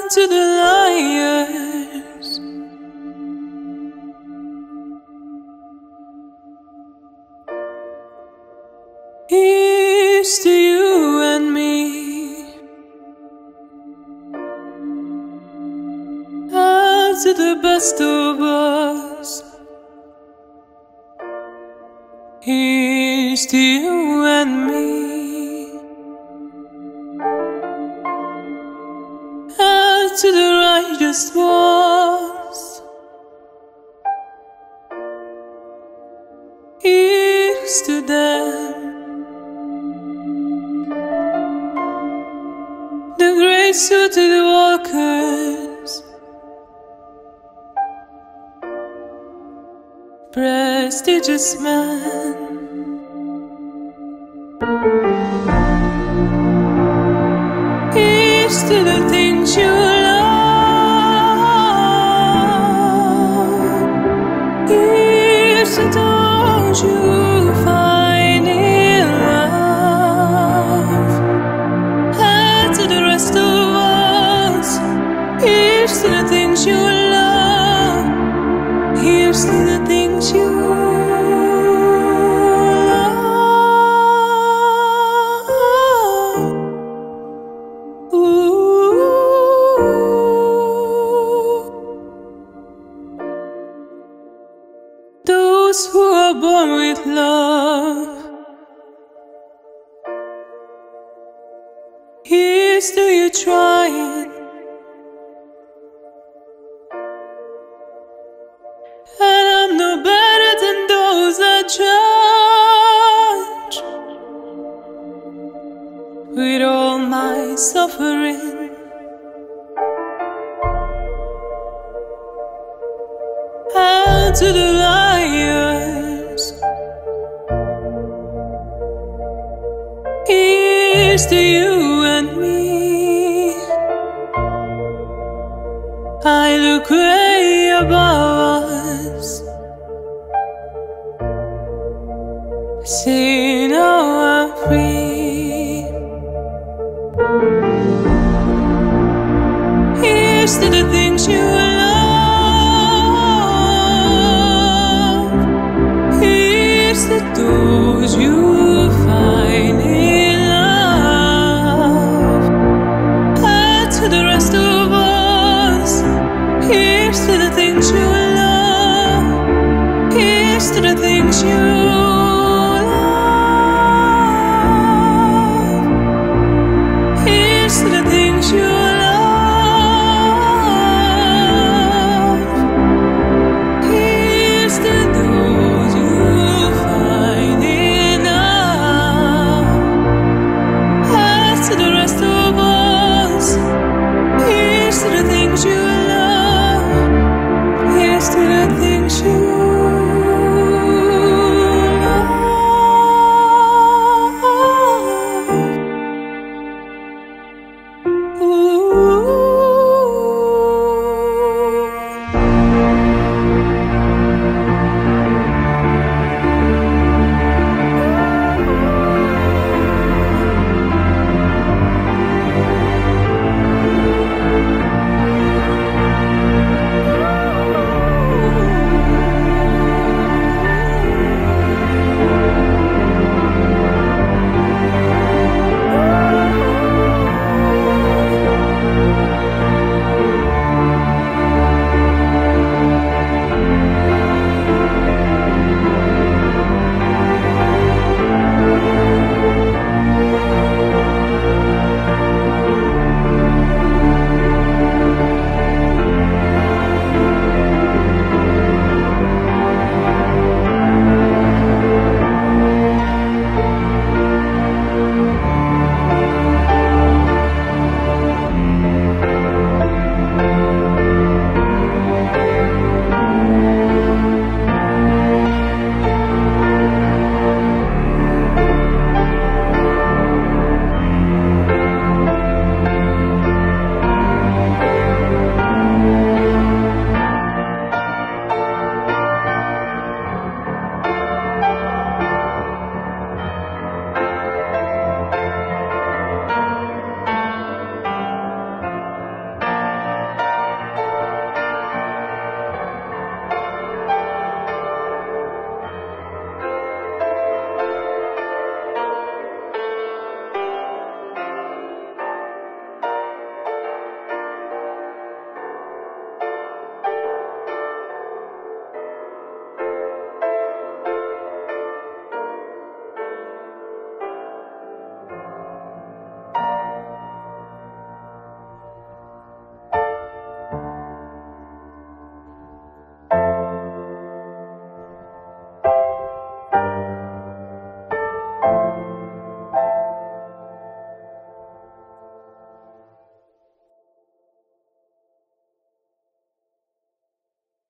to the liars. Here's to you and me, and to the best of us. Here's to you and me, and to the righteous ones. Here's to them, the gray-suited walkers, prestigious men. Here's to the things you love. Here's to those you find in love. And to the rest of us, here's to the things you love. Here's to the things you love. Those who are born with love. Here's to you trying, and I'm no better than those that judge. With all my suffering, and to the liars, here's to you and me. I look way above us, see now I'm free. Here's to the things you love. Here's to those you find in love. And to the rest of us, here's to the things you love. Here's to the things you